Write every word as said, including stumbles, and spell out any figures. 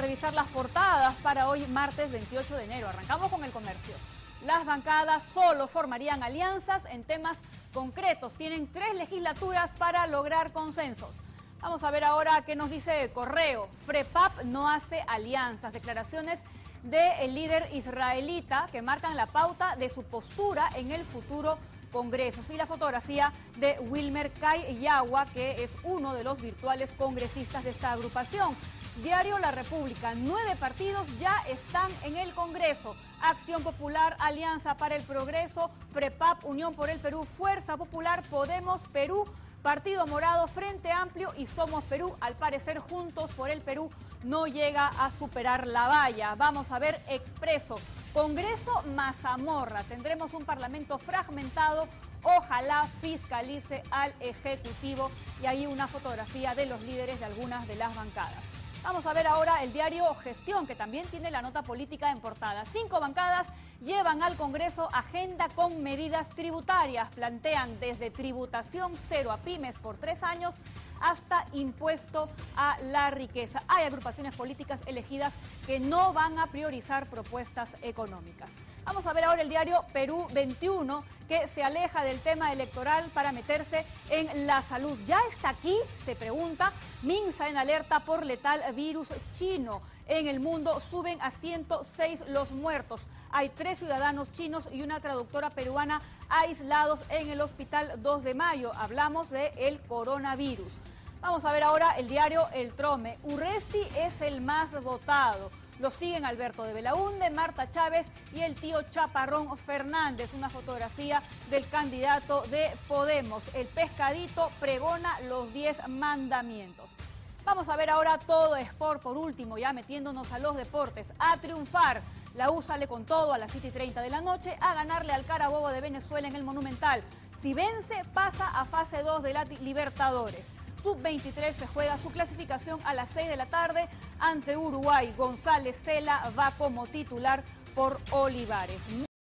revisar las portadas para hoy, martes veintiocho de enero. Arrancamos con el comercio. Las bancadas solo formarían alianzas en temas concretos. Tienen tres legislaturas para lograr consensos. Vamos a ver ahora qué nos dice Correo. FREPAP no hace alianzas. Declaraciones del líder israelita que marcan la pauta de su postura en el futuro Congreso. Y la fotografía de Wilmer Cayawa, que es uno de los virtuales congresistas de esta agrupación. Diario La República, nueve partidos ya están en el Congreso. Acción Popular, Alianza para el Progreso, FREPAP, Unión por el Perú, Fuerza Popular, Podemos, Perú, Partido Morado, Frente Amplio y Somos Perú. Al parecer, Juntos por el Perú no llega a superar la valla. Vamos a ver Expreso. Congreso mazamorra. Tendremos un parlamento fragmentado. Ojalá fiscalice al Ejecutivo. Y ahí una fotografía de los líderes de algunas de las bancadas. Vamos a ver ahora el diario Gestión, que también tiene la nota política en portada. Cinco bancadas llevan al Congreso agenda con medidas tributarias. Plantean desde tributación cero a pymes por tres años hasta impuesto a la riqueza. Hay agrupaciones políticas elegidas que no van a priorizar propuestas económicas. Vamos a ver ahora el diario Perú veintiuno, que se aleja del tema electoral para meterse en la salud. ¿Ya está aquí? Se pregunta. Minsa en alerta por letal virus chino. En el mundo suben a ciento seis los muertos. Hay tres ciudadanos chinos y una traductora peruana aislados en el hospital dos de mayo. Hablamos del coronavirus. Vamos a ver ahora el diario El Trome. Urresti es el más votado. Lo siguen Alberto de Belaúnde, Marta Chávez y el tío Chaparrón Fernández. Una fotografía del candidato de Podemos. El pescadito pregona los diez mandamientos. Vamos a ver ahora todo Sport por último, ya metiéndonos a los deportes. A triunfar. La U sale con todo a las siete y treinta de la noche a ganarle al Carabobo de Venezuela en el Monumental. Si vence, pasa a fase dos de la Libertadores. sub veintitrés se juega su clasificación a las seis de la tarde ante Uruguay. González Cela va como titular por Olivares.